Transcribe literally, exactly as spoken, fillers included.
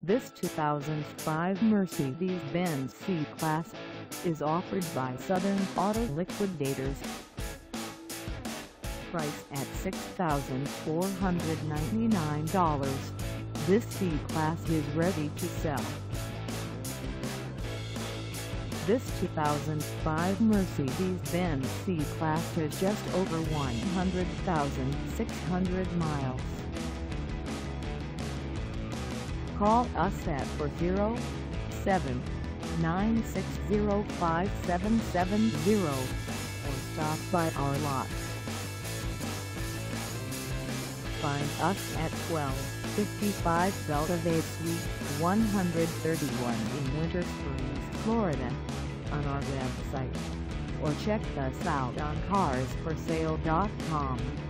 This two thousand five Mercedes-Benz C-Class is offered by Southern Auto Liquidators. Price at six thousand four hundred ninety-nine dollars, this C-Class is ready to sell. This two thousand five Mercedes-Benz C-Class has just over one hundred thousand six hundred miles. Call us at four oh seven, nine six oh, five seven seven zero or stop by our lot. Find us at twelve fifty-five Belle Ave Suite, one thirty-one in Winter Springs, Florida, on our website, or check us out on cars for sale dot com.